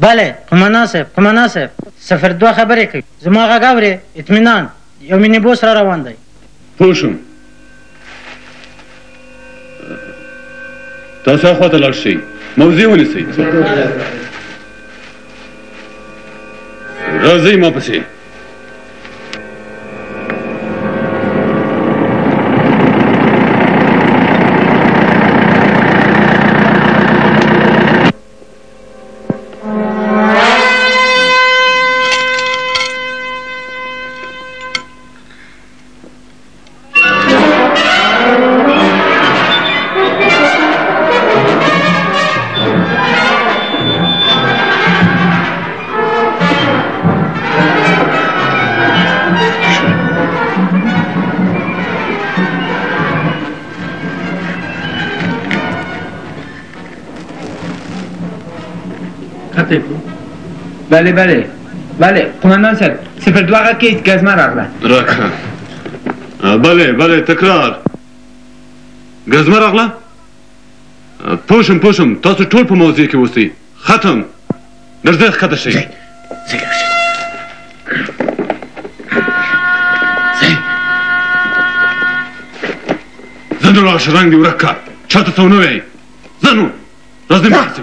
بله قمندان صاحب 02 خبرې کوي زما غږ اورې اطمینان یو مینی بوس را روان دی پوه شوم تاسو هاخوا ته لاړ شئ موضوع ونیسئ راځئ ما پسې بله قمندان صاحب 02 غږ کې ګزمه راغله بله تکرار ګزمه راغله پوه شوم تاسو ټول په موضوع کې اوسئ ختم درځئ ښکته شئ ځه نو راشه رنګ دې ورک کړه چاته څه ونه وایئ ځه نو راځئ مخکې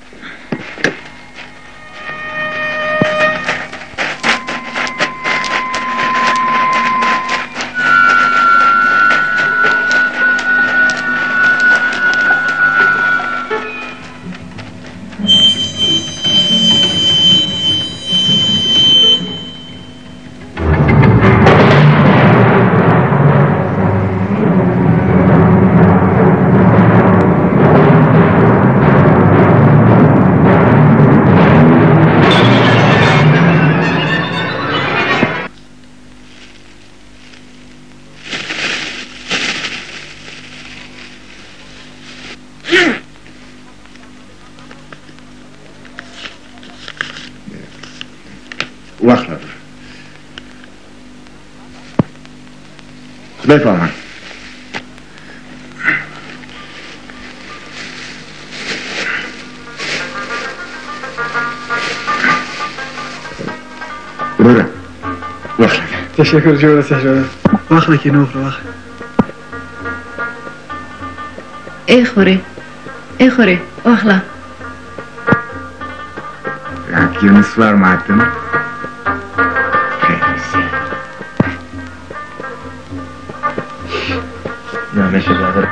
وقت نداره بفرمایید برو وقت نده تشکر جوره سجاده وقت نکی نوخ وقت ای خوره وقت Yunus var mı attın? Ya ne şey var?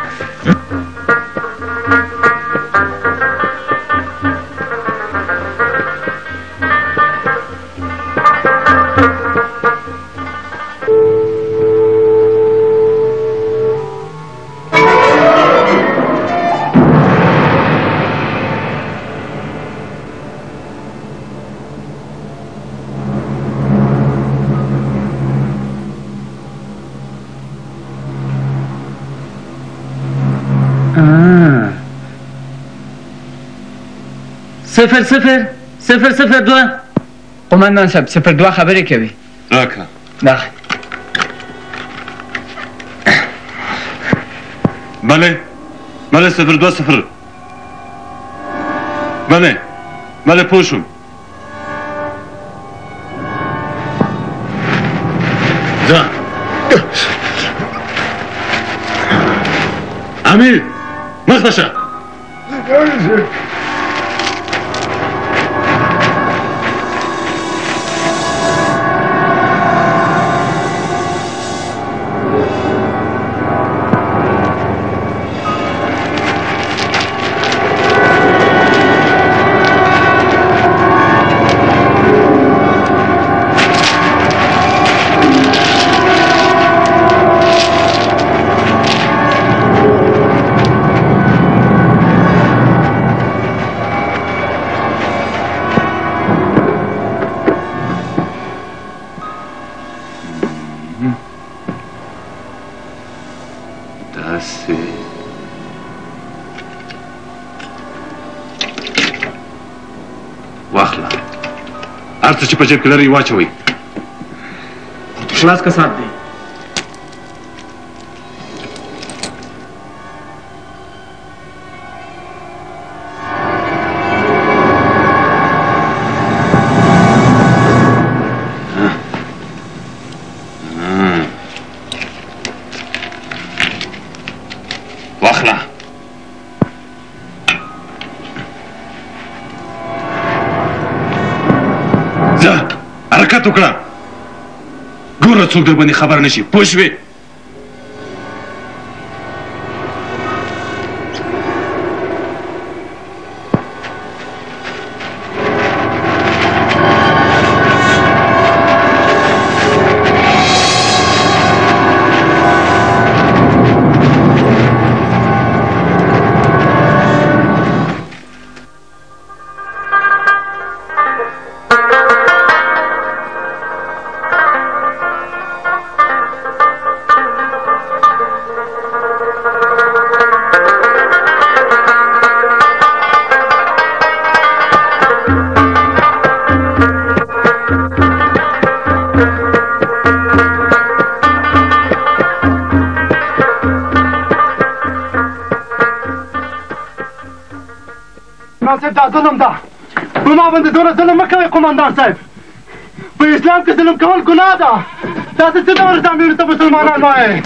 صفر دو قمندان صاحب 02 خبرې کوي راکړه دغه بله 020 بله پوه شوم ځه امیر مخته شه واخله هر څه چې په جیب کې لرئ واچوئ خلاص کسات دی حرکت وکړه ګوره څوک در باندې خبر نشي پوه شوې دا ظلم ده په ما باندې دومره ظلم مه کوئ قومندان صاحب په اسلام کې ظلم کول ګناه ده تاسې څه ډول ځانګړي ته مسلمانان وایئ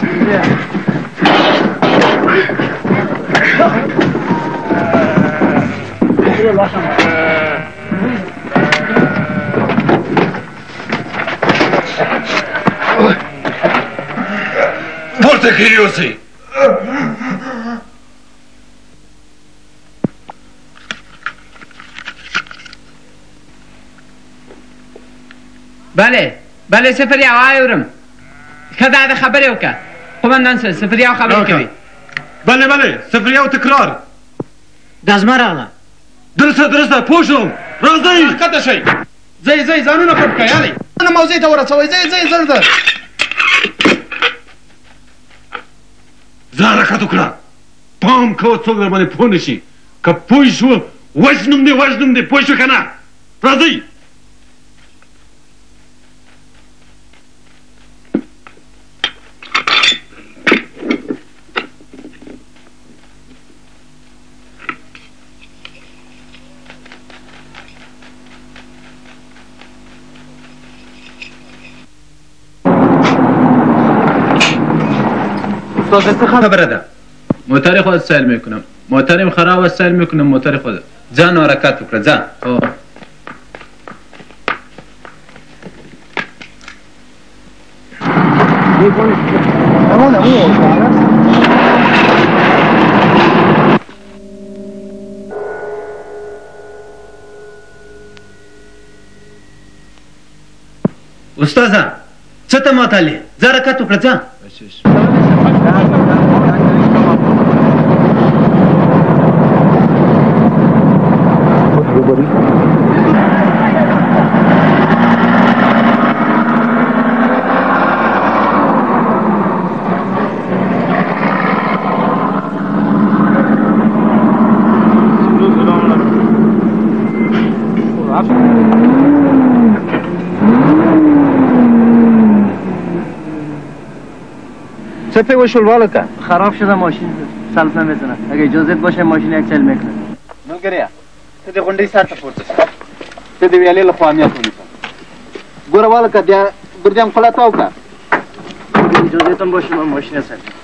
پورته کړي اوسئ بله صفر یو اورم ښه دا د خبرې وکړه قومندان صاحب صفر یو خبرې کوي بله صفر یو تکرار دا زما راغله درسته پوه شوم راځئ ښکته شئ ځئ ځانونه پټ کړئ یالئ موضوع ته ورسوئ ځئ زر ځان راکت وکړه پام کوه څوک در باندې پوه نشي که پوه شو وژنم دې پوه شو که نه راځئ خبره ده موتر خود سیل میکنم موترم خراب سیل میکنم موتر خود ځان حرکت وکړه ځان استاذه څه ته ماتلې ځه حرکت وکړه ځه چه پیوش الوالکه خراب شده ماشین سلف نمیزنه اگه اجازت باشه ماشین یک چل میکنه ملګریا ته د غونډۍ سر ته پورته ته د ویالې له خوا امنیت ونیسه ګوره والکه بیا ګردیم خلا تاو که اجازت هم باشه من ماشین سلف